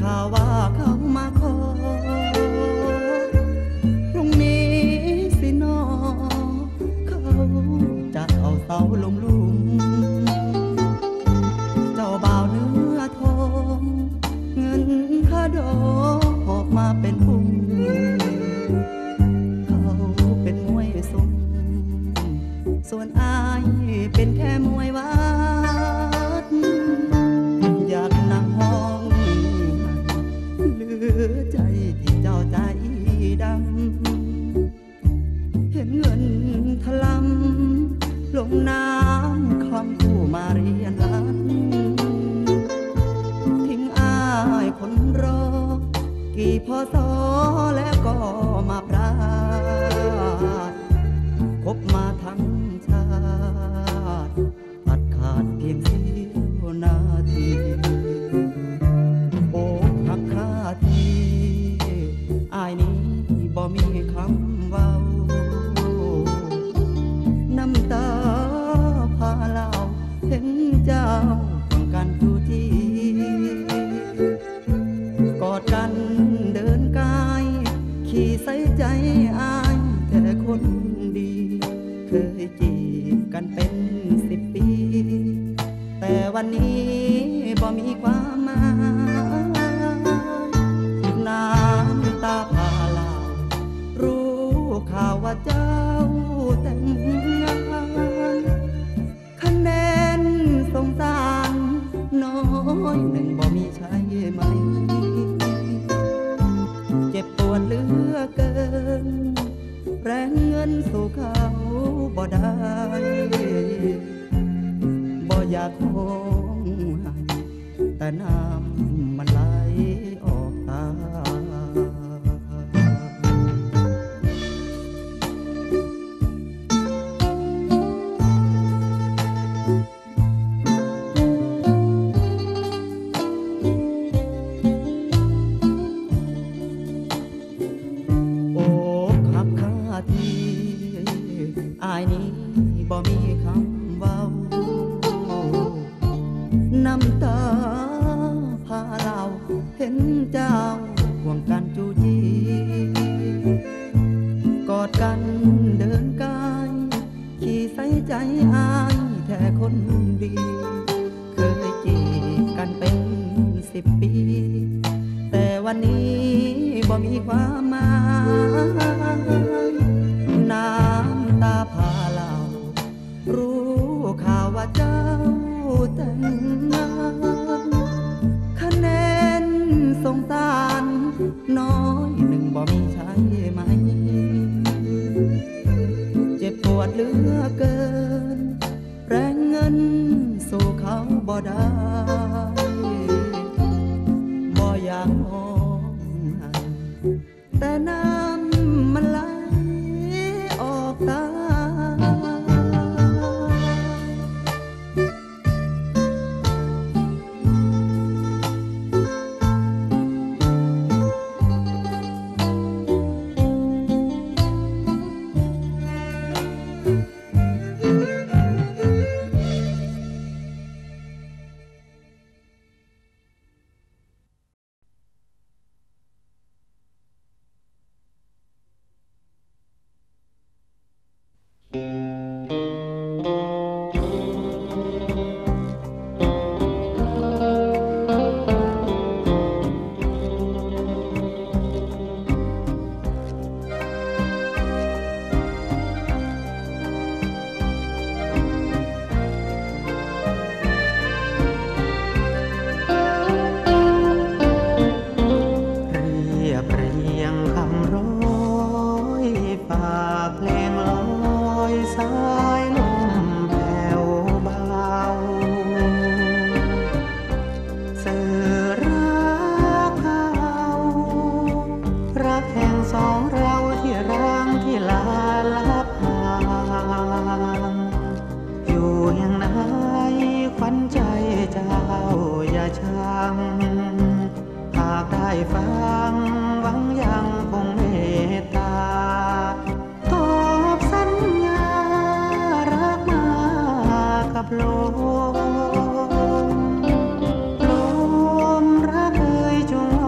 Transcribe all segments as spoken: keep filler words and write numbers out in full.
ข่าวว่าเขามาขอพรุ่งนี้สินอเขาจะเอาเสาลงหลุมเจ้าบ่าวเนื้อทองเงินค่าดอกออกมาเป็นพุ่งเขาเป็นมวยสมส่วนอายเป็นแค่มวยวัดอยากนั่งห้องเหลือใจที่เจ้าใจดำเห็นเงินทะลำลงน้ำคำผู้มาเรียนรักทิ้งอายคนรอกี่พศแล้วก็มาพลาดคบมาทั้งชาติตัดขาดเพียงเสี้ยวนาทีโอ้หักค่าทีอายนี้บ่มีคำเว้าน้ำตาพาเล่าเห็นเจ้าต้องการจูจีกอดกันเดินกายขี่ใส่ใจอายแต่คนดีเคยจีบกันเป็นสิบปีแต่วันนี้บ่มีความหมายน้ำตาพาเล่ารู้ข่าวว่าเจ้าแต่งงานคะแนนสงสารน้อยหนึ่งบ่มีใช่ไหมเจ็บปวดเหลือเกินแรงเงินสู่เขาบ่ได้บ่อยากห้องให้แต่น้ำมันไหลออกตาอายนี้บ่มีคำเว้าน้ำตาพาเราเห็นเจ้าห่วงกันจูจีกอดกันเดินกายขี่ใส่ใจอายแค่คนดีเคยจีบกันเป็นสิบปีแต่วันนี้บ่มีความหมายน้ำตาพาเล่ารู้ข่าวว่าเจ้าแต่งงานคะแนนสงสารน้อยหนึ่งบ่มีใช่ไหมเจ็บปวดเหลือเกินแรงเงินสู่เขาบ่ได้บ่อยากมองแต่น้ำมันไหลออกตาลมรักเอ่ยจง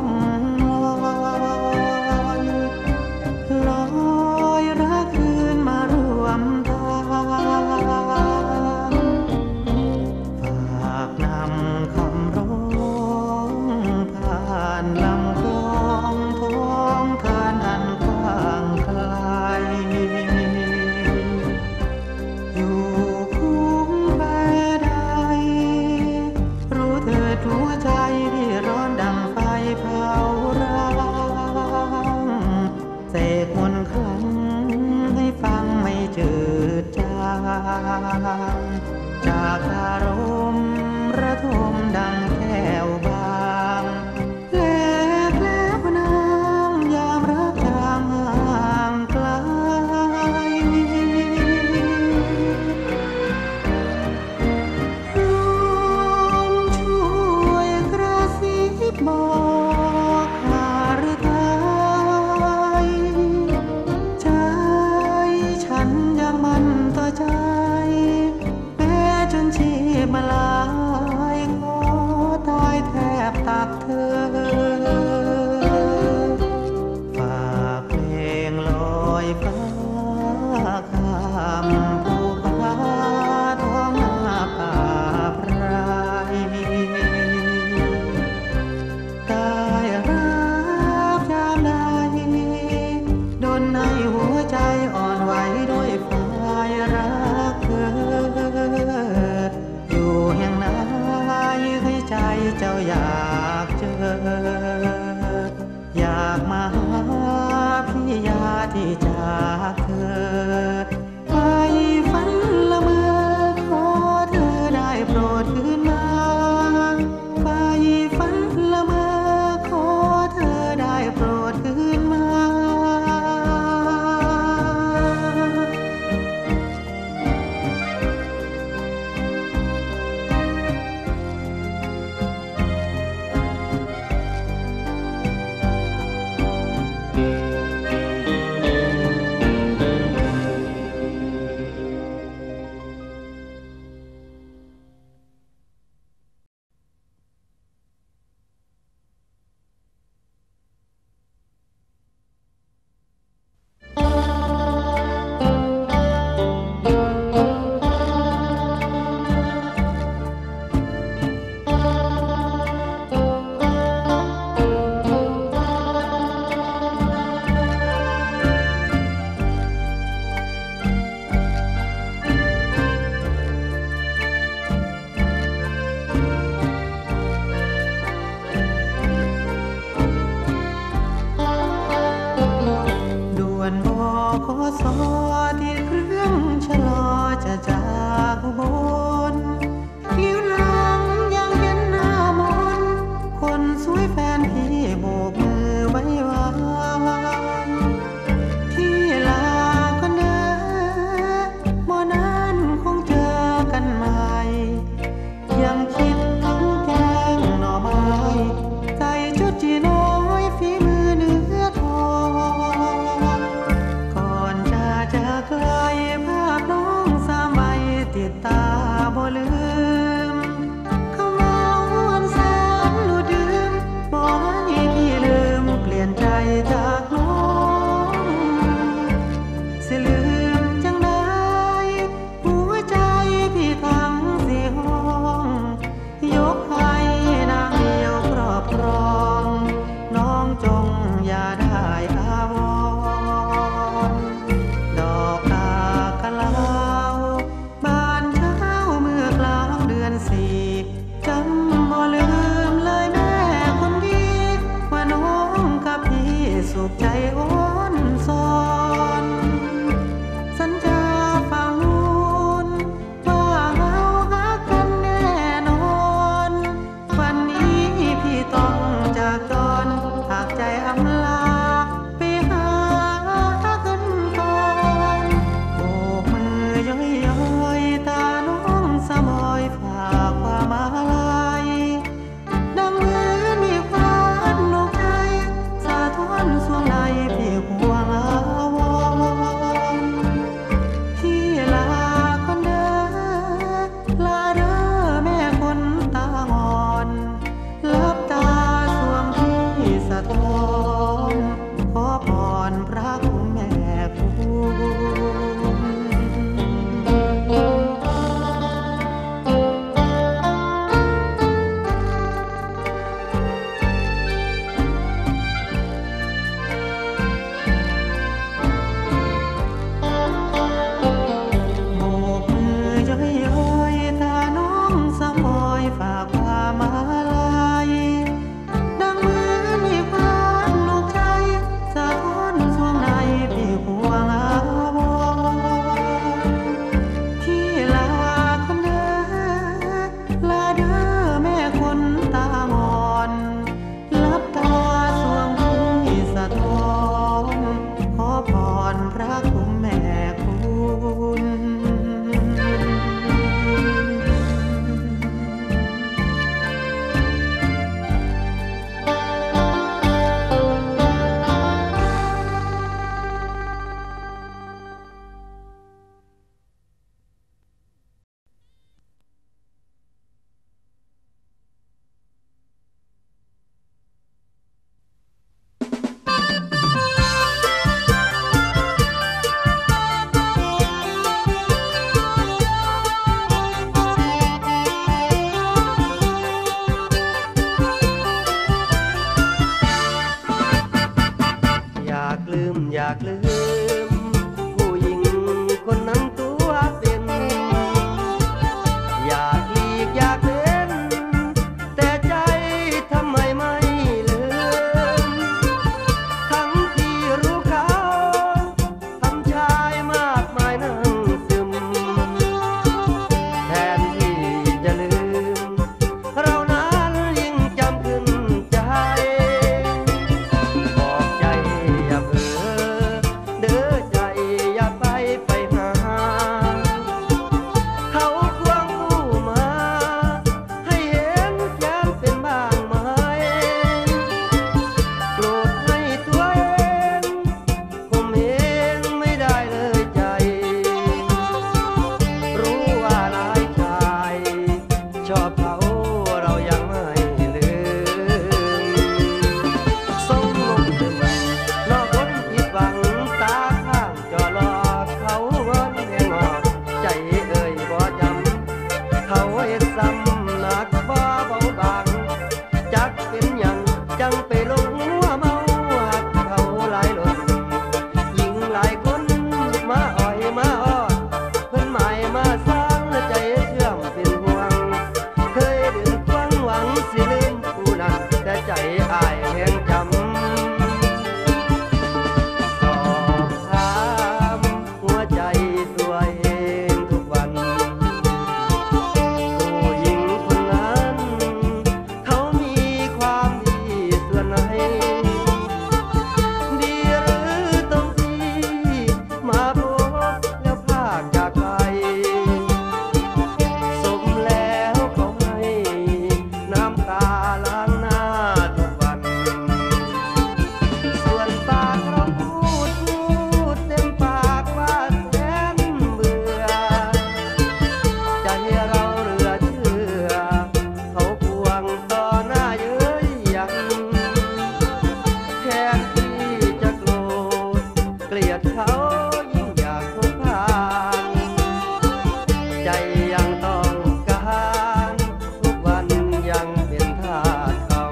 อยากมาหาพี่ยาที่จากเธอไปฝันละเมอขอเธอได้โปรดคืนมาไปฝันละเมอขอเธอได้โปรดคืนมาตาจังไปลงหัวเมาหักเขาหลายหล่นหญิงหลายคนมาอ่อยมาอ้อนเพิ่นหมายมาสร้างใจเชื่อมเป็นห่วงเคยดึงฟังหวังสิลืมผู้นั้นแต่ใจอ้ายแห่งจำสอบถามหัวใจตัวเองทุกวันผู้หญิงคนนั้นเขามีความดีส่วนไหนดีหรือตรงที่มาพบแล้วพากจากไปสมแล้วเขาให้น้ำตาล้างหน้าทุกวันส่วนปากเราพูดพูดเต็มปากว่าแสนเบื่อใจเราเหลือเชื่อเขาควงต่อหน้าเย้ยหยันแทนที่จะโกรธเกลียดเขายิ่งอยากพบผ่านใจยังต้องการทุกวันยังเป็นทาสเขา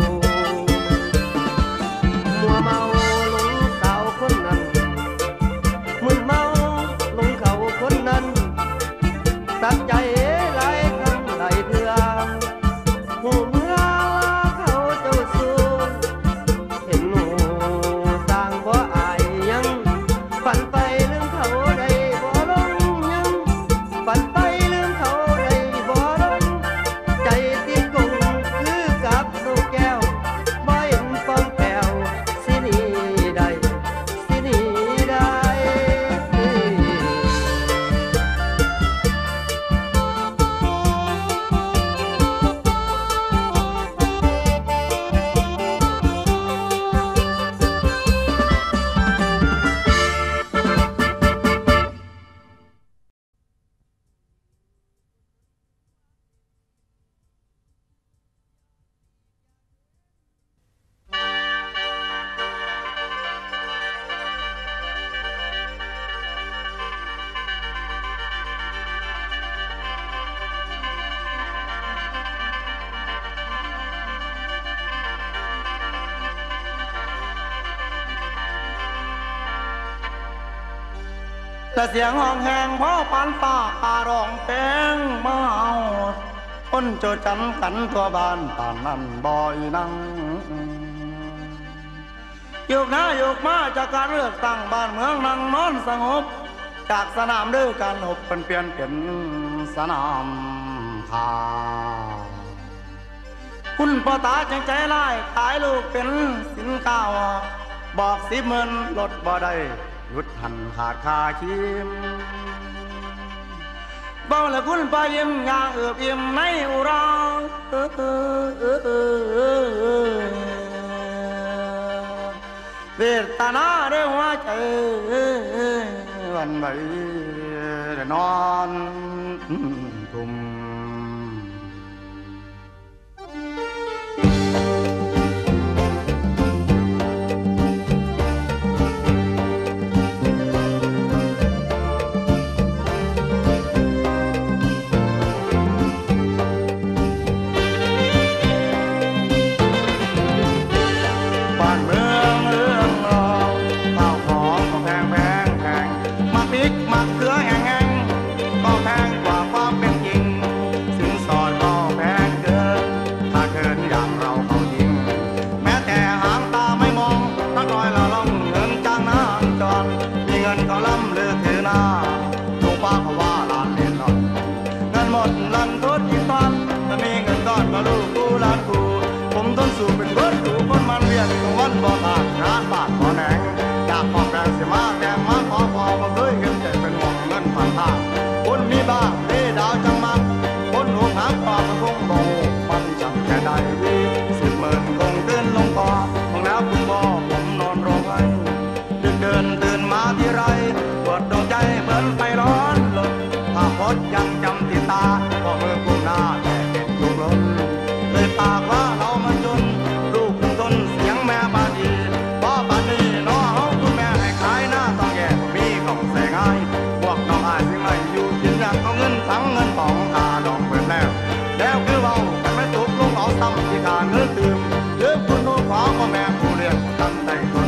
มัวเมาหลงสาวคนนั้นมึนเมาหลงเขาคนนั้นตัดใจหลายครั้งหลายเทื่อหูเมื่อเขาเจ้าสู้เห็นหนูสร้างบ่อายยังฝันไปลืมเขาได้บ่ลงยังฝันไปลืมเขาได้บ่ลงใจติดกุ่งคือกับลูกแก้วบ่เห็นฟองแป้วสิหนีได้สิหนีได้แต่เสียงห้องแหงพ่อปานฟ้าคารองแป้งมาเอาคนโจจันกันทั่วบ้านป่านนั้นบ่อยนังโยกหน้าโยกมาจากการเลือกตั้งบ้านเมืองนั่งนอนสงบจากสนามเด้อการหบเป็นเปลี่ยนเป็นสนามข่าคุณพ่อตาจังใจร้ายขายลูกเป็นสินค้าบอกสิหมื่นลดบ่ได้หยุดหันขาดคาชิมเบาและคุณไปยิ้มยางเอือบอิ่มในอุราเวทนาเรื่องหัวใจวันไหวได้นอนทุ่มสู่เป็นเบิร์ดดูคนมันเวียนของวันบ่ขาดงานบาดบ่แหนงอยากขอบแรงเสียมากแดงมาขอพอมาเคยเห็นใจเป็นห่วงเงินผ่านทางคนมีบ้างเด้ดาวจังมักคนหัวหางปากมันคงโบมันจังแค่ใดดีสิบหมื่นคงเดินลงคอของแล้วคุณพ่อผมนอนร้องไห้ดึกเดินตื่นมาที่ไรปวดดวงใจเหมือนไฟร้อนลนภาพพจน์ยังจำติดตาพอมือกุมหน้าแต่เด็ดลุกล้นเลยปากว่าเรามันจนร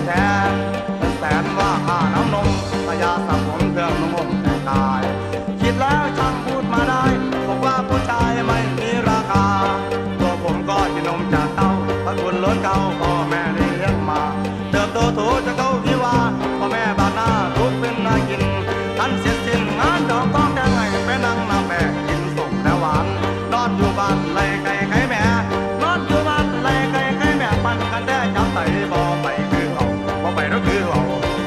แท้เป็นแสนว่าค่าน้ำนมพยาสับผมเครื่องนุ่งห่มแต่งกายคิดแล้วช่างพูดมาได้บอกว่าผู้ชายไม่มีราคาตัวผมก็กินนมจากเต้าพระคุณล้นเก่าพ่อแม่ได้เลี้ยงมาเติบโตถูจะเข้าที่ว่าพ่อแม่บาดหน้าทุกเป็นนากินท่านเสียสิ้นงานดอกต้องแดงไงไปนั่งน้ำแบกกินสุกและหวานนอนอยู่บ้านไล่ไก่ไข่แม่นอนอยู่บ้านไล่ไก่ไข่แม่ปั่นกันได้จับไตบ่ไปคือเอาบ่ไปแล้วคือเอา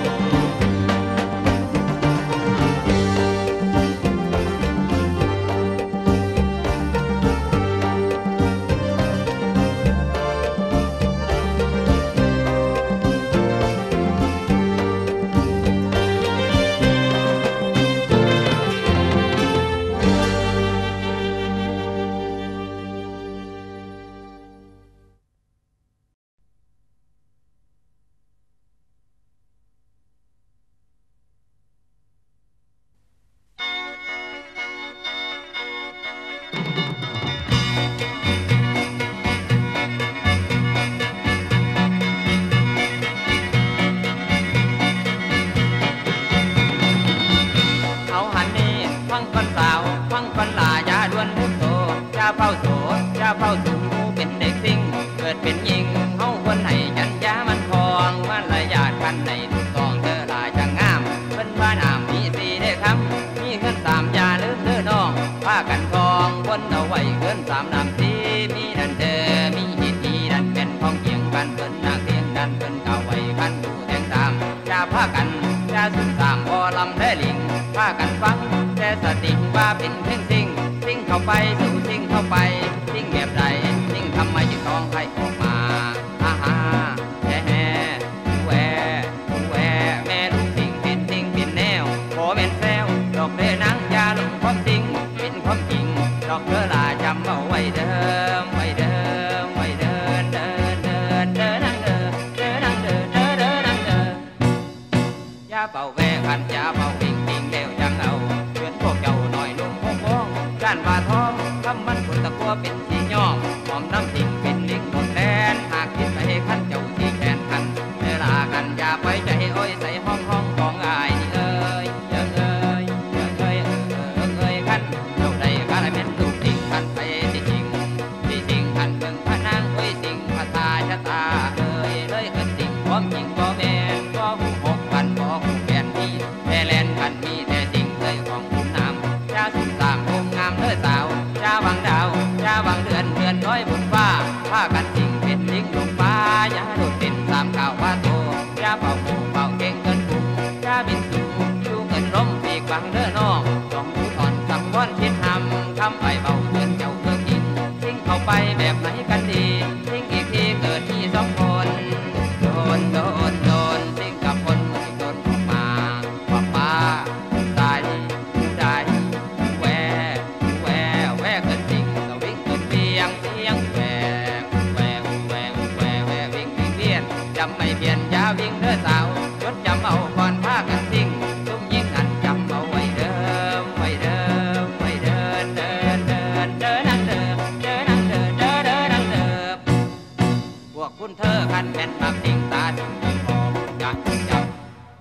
เฝ้าโสอย่าเฝ้าสูงเป็นเด็กสิ่งเกิดเป็นหญิงเฮาคนให้จันยามันคองมันระยะคันในทุกกองเธอลายจังงามเป็นบ้านอามมีสีได้คำมีเงินสามยาลืมเธอน้องผ้ากันทองคนเอาไว้เกินสามน้ำสีมีดันเธอมีหินมีดันเป็นของเกียงกันเพิ่นนาเทียงดันเพิ่นเก่าไว้คันดูแทงตามอย่าผ้ากันอย่าสุ่มตามพอลำได้ลิงผ้ากันฟังแต่สติว่าเป็นเพ่งสิ่งสิ่งเข้าไปสู่สิ่งเข้าไปสิ่งแบบใดสิ่งทำไมจึงท้องใครออกมาฮ่าฮ่าแฮ่แฮ่แหวแหวแม่ลูกสิ่งเป็นสิ่งเป็นแนวขอแม่นแซวดอกเดือนังยาลงความจริงเป็นความจริงดอกเดือลาจำเอาไว้เดิมไว้เดิมไว้เดินเดินเดินเดินนั่งเดินเดินนั่งเดินเดินเดินนั่งเดินยาเป่าแหวขันยาเป่าวิ่งวิ่งเร็วจังเอาเพื่อนพวกเจ้าหน่อยนุ่งพงพงการว่าท้องทำมันคนตะกัวเป็นสีย่อมหอมน้ำสิงเป็นลิงหมดแดนหากคิดไปขันเจ้าที่แขนขันเวลากันอย่าไปใจอ้อยใส่ห้องห้องของอายนี่เอ้ยเยอะเอ้ยเยอะเอ้ยเออเออเอ้ยขันเจ้าใดก็ได้เป็นลูกสิงขันไปที่จริงที่จริงขันเบิ่งพระนางเอ้ยสิงพระตาชะตาเอ้ยเลยเกิดสิ่งความจริงบ่แม่นบ่หูหกพันบ่หูแปดมีแต่แลนขันมีแต่สิ่งเลยของคุ้มน้ำยาสุ่มตามคงงามเด้อสาวจ้าวังดาวจ้าวังเดือนเดือนน้อยบนฟ้าผ้ากันจริงเป็นลิงลงฟ้าอย่าโดดเป็นสามข่าวว่าโตอย่าเป่าหูเป่าเก่งเกินปุ่มอย่าบินสูงอยู่เกินล้มปีกบังเด้อนอกจองหูถอนสังวรคิดทำทำไปเบาเตือนเจ้าเพื่อกินทิ้งเข้าไปแบบไหนกันดีทิ้งอีกทีเกิดที่สองคนโดนโดนโดนทิ้งกับคนมือโดนออกมาป้าป้าตายได้แหวแหวแหวเกินจริงสวิงเกินเพียงเสียงแหวแหวแหวแหวแหววิ่งวิ่งเวียนจำไม่เพียนยาวิ่งเด้อสาวจดจำเอาก่อนพากันสิ่งตุ้มยิงอันจำเอาไว้เดิมไว้เดิมไว้เดินเดินเดินเดินนั่งเดิมเดินนั่งเดินเดินเดินนั่งเดิมพวกคุณเธอคันแม่นมากสิ่งตาถึงเดินมองอยากจับ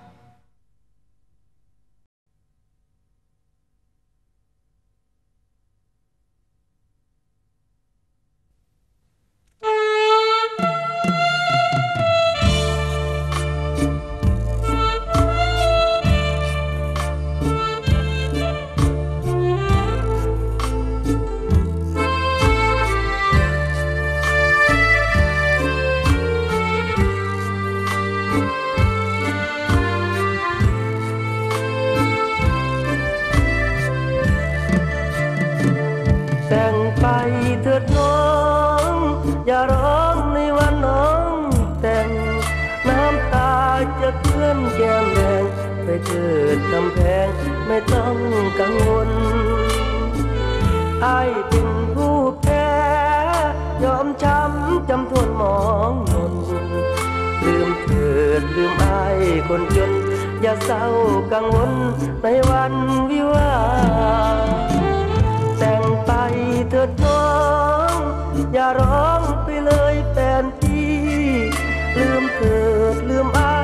แต่งไปเถิดน้องอย่าร้องในวันน้องแต่งน้ำตาจะเคลื่อนแก้มแดงไปเกิดกำแพงไม่ต้องกังวลอ้ายเป็นผู้แพ้ยอมช้ำจำทวนมองมนลืมเถิดลืมอ้ายคนจนอย่าเศร้ากังวลในวันวิวาแต่งไปเถิดน้องอย่าร้องไปเลยแฟนพี่ลืมเถิดลืมอ้าย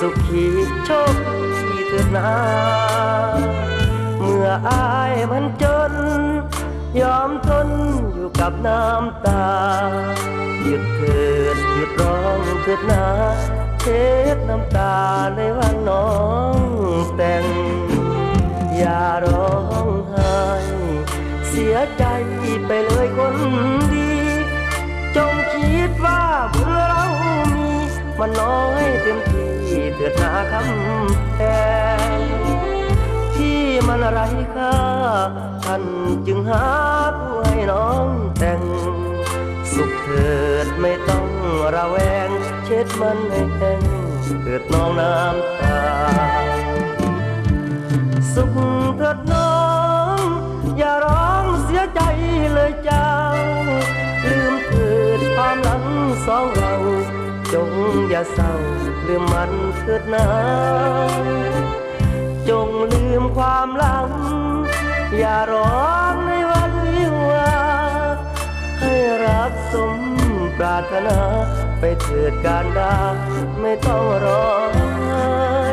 สุขีโชคดีเถิดนาเมื่ออายมันจนยอมทนอยู่กับน้ำตาหยุดเถิดหยุดร้องเถิดนาเช็ดน้ำตาในวันน้องแต่งอย่าร้องไห้เสียใจไปเลยคนดีจงคิดว่าบุญเรามีมันน้อยเต็มที่เถิดหาคำแทนที่มันไร้ค่าท่านจึงหาผู้ให้น้องแต่งสุขเถิดไม่ต้องระแวงเช็ดมันให้แห้งเกิดน้องน้ำตาสุขเถิดน้องอย่าร้องเสียใจเลยเจ้าลืมเถิดความหลังสองเราจงอย่าเศร้าลืมมันเถิดนะจงลืมความหลังอย่าร้องในวันวิวาให้รักสมปรารถนาไปเถิดการดาไม่ต้องร้องไห้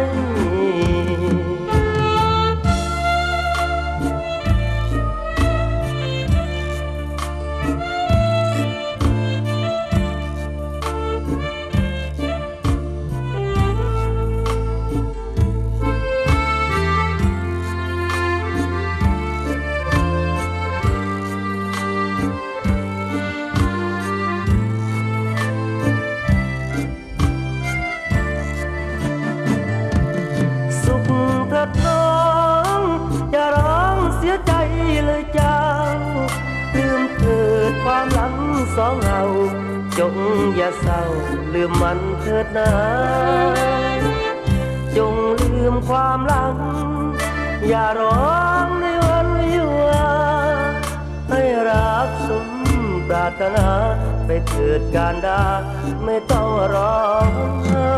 สองเราจงอย่าเศร้าลืมมันเถิดนะจงลืมความหลังอย่าร้องในวันวิวาให้รักสมปรารถนาไปเถิดการดาไม่ต้องร้องไห้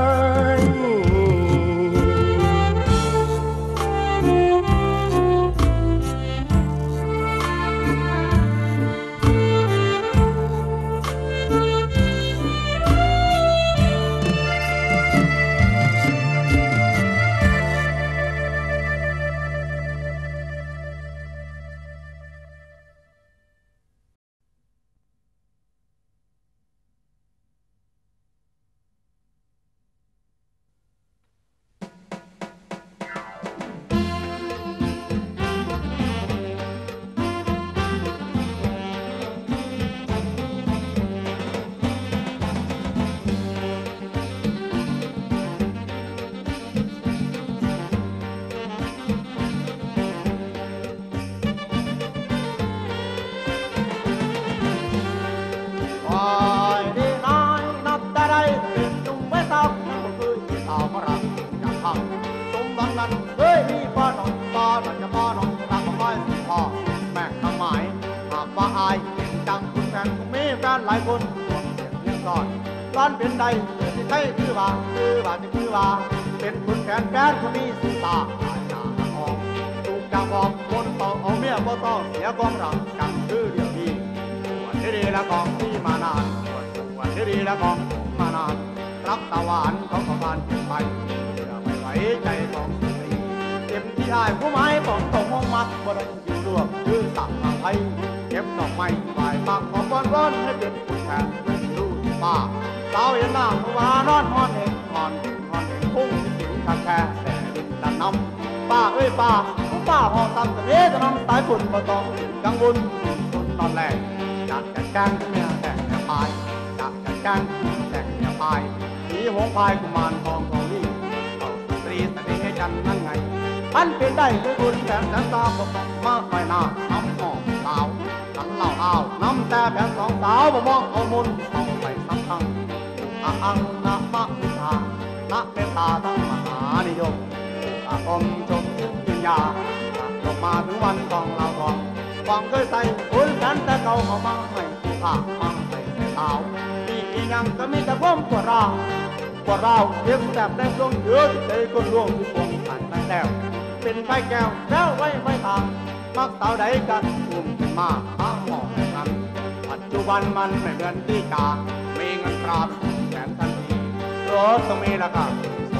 หลายคนห่วงเสียงเลี้ยงก่อนร้อนเป็นใดที่ใครคือว่าคือว่าจะคือว่าเป็นคุณแฟนแฟนคนนี้สุตาหายหน้าออกถูกจับออกคนต่อเอาเมียบ่ต้องเสียความรักกันคือเดียวดีวันที่ดีและของที่มานานวันที่ดีและของมานานรักตาหวานของประมาณเก็บไปเชื่อไม่ไหวใจของสตรีเต็มที่อายผู้ไม้ของตกห้องมักบ่ได้อยู่รวมคือสั่งมาไทยเก็บดอกไม้ฝ่ายปากของร้อนร้อนให้เป็นผู้แทนเป็นลูกป้าสาวเห็นหน้าผู้ว่านอนฮอนเองฮอนฮอนเองพุ่งสิวขาแค่แต่ดินดันน้ำป้าเอ้ยป้าผู้ป้าห้องตำตะเวจะนำสายฝุ่นมาต้องกังวลฝุ่นนอนแรงจากแก่แกงเมียแก่แก่พายจากแก่แกงแก่แก่พายสีหงพายกุมารทองทองนี่เขาสตรีสตรีให้จันนั่นไงอันเป็นได้ด้วยบุญแสนแสนตาบอกมาไปหน้าน้ำหอมสาวน้ำเหล่าอ้าวน้ำแต่แผ่นสองสาวบ่มองเอามุนเอาไปสักครั้งอาอังนะมะอุตานะเมตตาทั้งมหานิยมอาคมชมยืนยาจบมาถึงวันของเราทองความเคยใส่อุ่นแสนแต่เก่าเขามาให้ผู้ข้ามาให้ใส่สาวมีอีหยังก็มีแต่ความปวดร้าวปวดร้าวเพียงแต่ได้ช่วงเยอะใจคนร่วงที่ปวงผ่านไปแล้วเป็นไฟแก้วแล้วไว้ไว้ทางมักสาวใดกันอุ้มขึ้นมาหาหมอกนั้นปัจจุบันมันไม่เหมือนที่กามีเงินตราแสนทันทีรถต้องมีราคาส่วนตัวร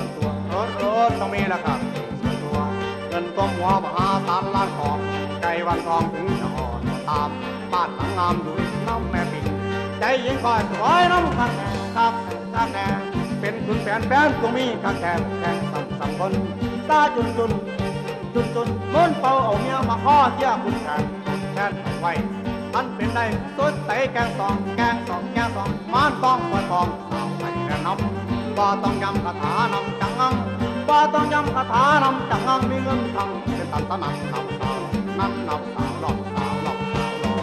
รถรถต้องมีละครับส่วนตัวเงินต้มหัวมหาศาลล้านทองไก่วันทองถึงจะอ่อนตามบ้านหลังงามอยู่น้ำแม่ปิ่นใจยิงคอยสวยน้ำคักครับคักแน่เป็นคุณแฟนแฟนต้องมีคักแทนแทนสัมสัมคนตาจุนจุนจุนจุนม้วนเป่าเอาเมียมาข้อเที่ยคุณแทนแทนไว้อันเป็นได้สุดใสแกงสองแกงสองแกงสองมันต้องคอยฟองสาวไทยแนะนำบ่ต้องยำคาถานำจังงังบ่ต้องยำคาถานำจังงังมีเงินทำเป็นตันตะนันนำสาวนั่นนำสาวหลอกสาวหลอกสาวหลอก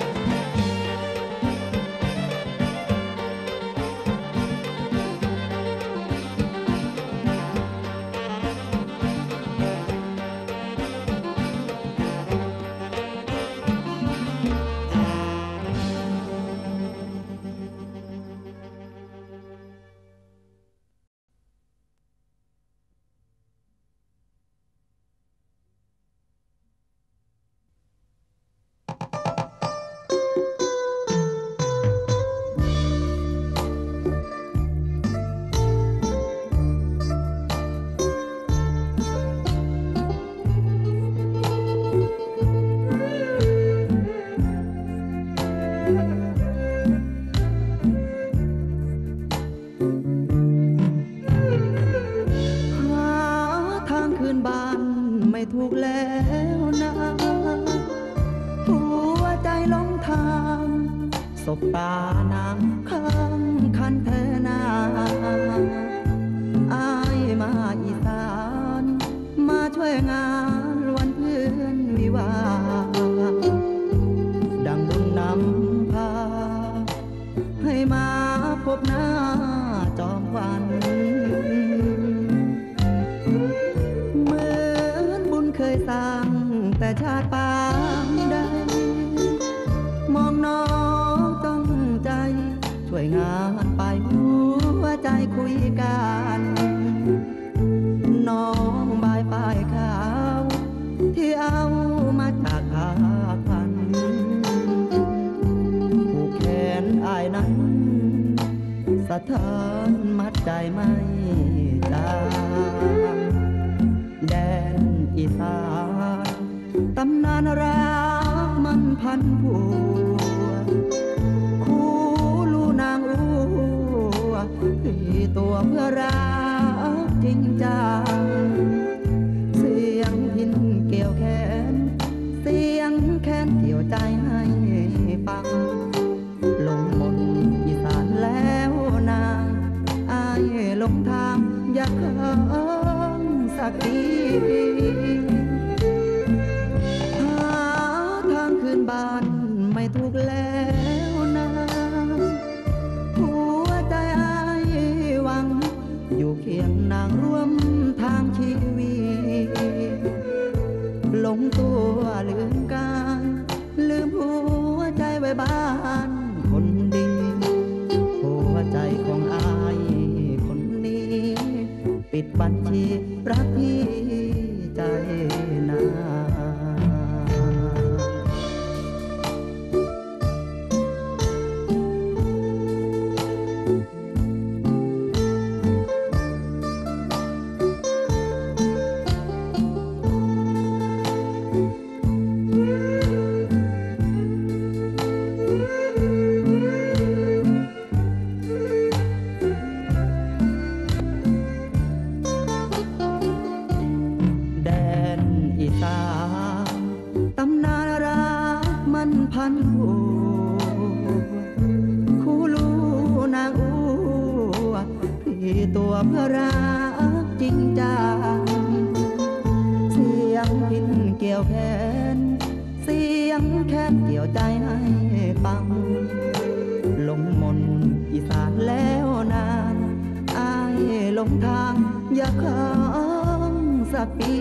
ถูกแล้วนะหัวใจหลงทางสบตานางข้างคันเธอนาอายมาอีสานมาช่วยงานวันเพื่อนวิวาดังบุญนำพาให้มาพบหน้าจอมขวัญเคยสร้างแต่ชาติปางใดมองน้องต้องใจช่วยงานไปหัวใจคุยกันน้องบายป้ายขาวที่เอามาจากภาคพันผูกแขนอายนั้นสะท้อนมัดใจไม่จางแดนอีสานตำนานรักมันพันผัวคู่ลูนางอูที่ตัวเพื่อรักจริงจังเสียงพินเกี่ยวแขนเสียงแค้นเกี่ยวใจให้ฟังลงมนอีสานแล้วนางอายลงทางอยากเคิงสักทีหาทางคืนบ้านไม่ถูกแล้วนะหัวใจอายหวังอยู่เคียงนางร่วมทางชีวิตหลงตัวลืมกายลืมหัวใจไว้บ้านคนดีหัวใจของอายคนนี้ปิดบัญชีรักพี่ใจนาพันหัวคู่ลูนางอูพี่ตัวเพื่อรักจริงจังเสียงพินเกี่ยวแขนเสียงแค้นเกี่ยวใจให้ฟังลงมนอีสานแล้วนานอายลงทางอยากข้างสักปี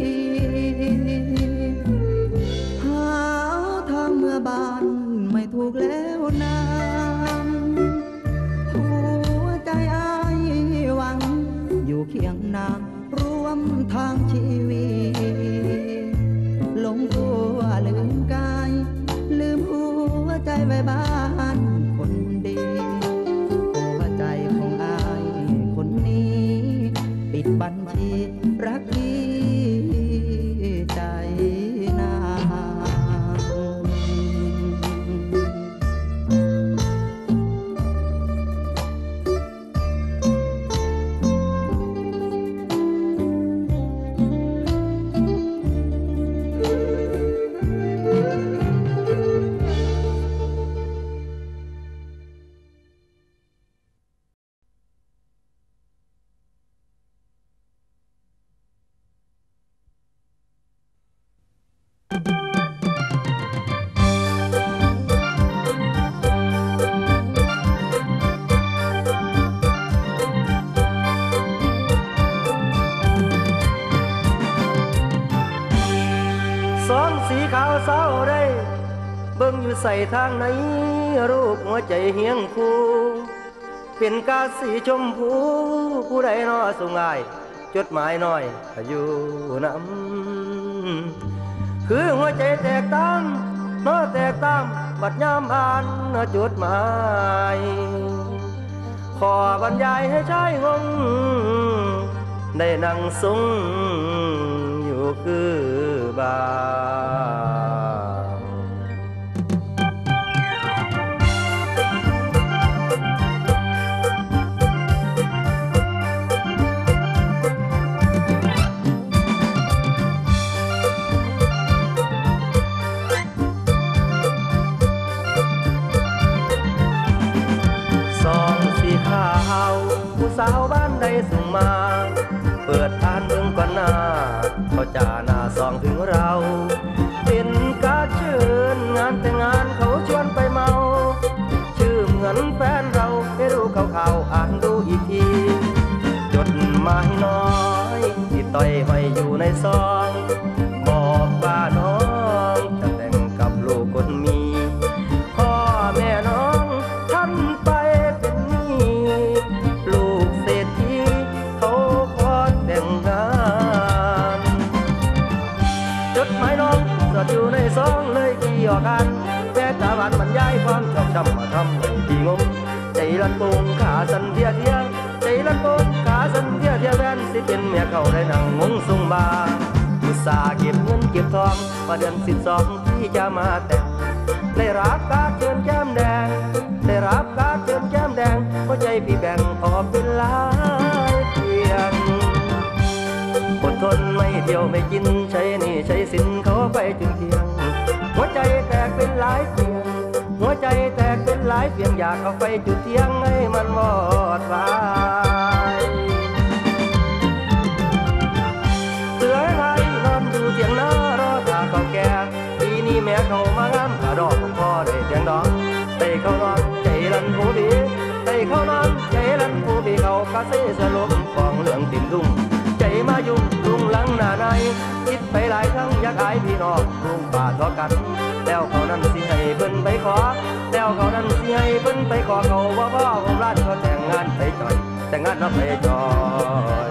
เมื่อบ้านไม่ถูกแล้วนางหัวใจอายหวังอยู่เคียงนางร่วมทางชีวิตหลงตัวลืมกายลืมหัวใจไว้บ้านคนดีหัวใจของอายคนนี้ปิดบัญทางไหนรูปหัวใจเฮียงคู่เป็นกาสีชมพูผู้ใดนอส่งง่ายจดหมายน้อยอยู่น้ำคือหัวใจแตกต่างนอแตกต่างบัดยามอ่านจดหมายขอบรรยายให้ชายงงได้นั่งทรงอยู่คือบาข่าวผู้สาวบ้านใดส่งมาเปิดอ่านเบิ่งก่อนหน้าเขาจ่าหน้าซองถึงเราเป็นการเชิญงานแต่งงานเขาชวนไปเมาชื่อเหมือนแฟนเราให้รู้ข่าวๆอ่านดูอีกทีจดหมายน้อยที่ต้อยห้อยอยู่ในซองบอกว่าน้องจะแต่งกับลูกคนมีพ่อแม่น้องท่านไปอยู่ในซองเลยกี่ออกกันแม่ตาหวานมันย้ายความชอบจำมาทำให้พี่งงใจลันปูงขาสันเทียเทียใจลันปูงขาสันเทียเทียแฟนสิเป็นเมียเขาได้นั่งงงสุ่มบาอุตส่าห์เก็บเงินเก็บทองมาเดือนสิบสองที่จะมาแต่งได้รับการเชิญแก้มแดงได้รับการเชิญแก้มแดงหัวใจพี่แบ่งออกเป็นหลายเพียงอดทนไม่เที่ยวไม่กินใช้นี่ใช้สินเขาไปจนเที่ยงหัวใจแตกเป็นหลายเพียงหัวใจแตกเป็นหลายเพียงอยากเข้าไปจุดเที่ยงให้มันวอดวายเสือไทยนอนอยู่เที่ยงหน้ารอถ้าเขาแก่ปีนี้แม่เขามางามขาดอกของพ่อได้เพียงดอกได้เขานอนใจลันผู้บีได้เขานอนใจลันผู้บีเขากระเซสลบฟองเหลืองติ่มดุ้งใจมายุ่งลุงหลังหน้าในคิดไปหลายครั้งอยากอายพี่น้องลุงป่าทอกันแล้วเขานั้นสิให้เพิ่นไปขอแล้วเขานั้นสิให้เพิ่นไปขอเขาว่าพ่อของร้านเขาแต่งงานไปจ่อยแต่งงานแล้วไปจ่อย